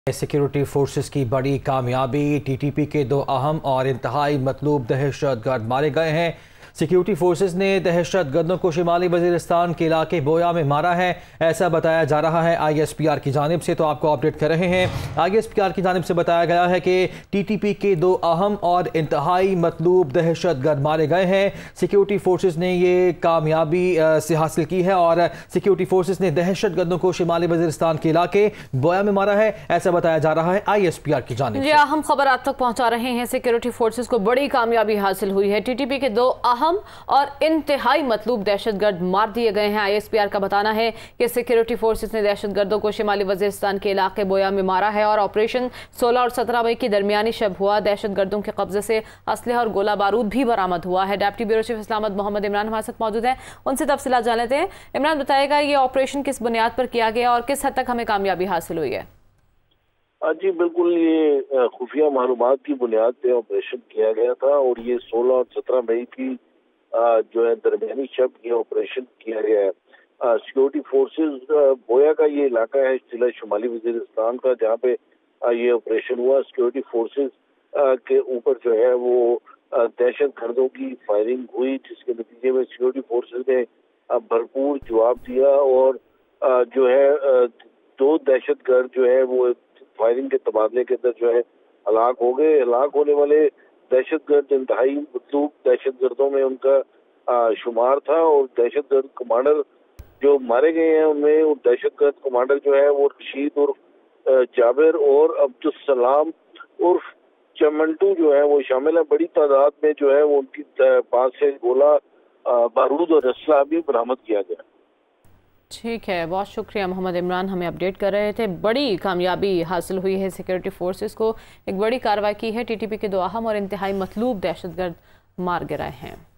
Security forces की बड़ी कामयाबी। टीटीपी के 2 अहम और इंतहाई मतलूब दहशतगर्द मारे गए हैं। सिक्योरिटी फोर्सेस ने दहशतगर्दों को शिमाली वजीरिस्तान के इलाके बोया में मारा है, ऐसा बताया जा रहा है ISPR की जानिब से। तो आपको अपडेट कर रहे हैं। ISPR की जानिब से बताया गया है कि टीटीपी के 2 अहम और इंतहाई मतलूब दहशतगर्द मारे गए हैं। सिक्योरिटी फोर्सेस ने ये कामयाबी से हासिल की है और सिक्योरिटी फोर्सेस ने दहशतगर्दों को शिमाली वजीरिस्तान के इलाके बोया में मारा है, ऐसा बताया जा रहा है ISPR की जानिब से। हम खबर आप तक पहुंचा रहे हैं। सिक्योरिटी फोर्सेस को बड़ी कामयाबी हासिल हुई है। टीटीपी के 2 अहम और इंतहाई मतलूब दहशतगर्द मार दिए गए हैं। ISPR का बताना है कि सिक्योरिटी फोर्सेस ने दहशतगर्दों को शिमाली वजीरिस्तान के इलाके बोया में मारा है और ऑपरेशन 16 और 17 मई की दरमियानी शब हुआ। दहशतगर्दों के कब्जे से असलहा और गोला बारूद भी बरामद हुआ है। Deputy bureau chief Islamabad Mohammad Imran हमारे साथ मौजूद हैं, उनसे तफसीलात जान लेते हैं। इमरान, बताएगा ये ऑपरेशन किस बुनियाद पर किया गया और किस हद तक हमें कामयाबी हासिल हुई है? जी बिल्कुल, ये खुफिया मालूमात की बुनियाद पे ऑपरेशन किया गया था और ये 16 और 17 मई की जो है दरमियानी शब ये ऑपरेशन किया गया है। सिक्योरिटी फोर्सेस बोया का ये इलाका है जिला शुमाली वजीरिस्तान का, जहाँ पे ये ऑपरेशन हुआ। सिक्योरिटी फोर्सेस के ऊपर जो है वो दहशत गर्दों की फायरिंग हुई, जिसके नतीजे में सिक्योरिटी फोर्सेस ने भरपूर जवाब दिया और जो है 2 दहशत गर्द जो है वो फायरिंग के तबादले के अंदर जो है हलाक हो गए। हलाक होने वाले दहशतगर्द इंतहाई मतलूब दहशतगर्दों में उनका शुमार था और दहशतगर्द कमांडर जो मारे गए हैं उनमें वो दहशतगर्द कमांडर जो है वो रशीद उर्फ जाबिर और अब्दुल सलाम उर्फ चमंटू जो है वो शामिल है। बड़ी तादाद में जो है वो उनकी पास से गोला बारूद और असला भी बरामद किया गया। ठीक है, बहुत शुक्रिया मोहम्मद इमरान, हमें अपडेट कर रहे थे। बड़ी कामयाबी हासिल हुई है सिक्योरिटी फोर्सेस को, एक बड़ी कार्रवाई की है। टीटीपी के 2 अहम और इंतहाई मतलूब दहशतगर्द मार गिराए हैं।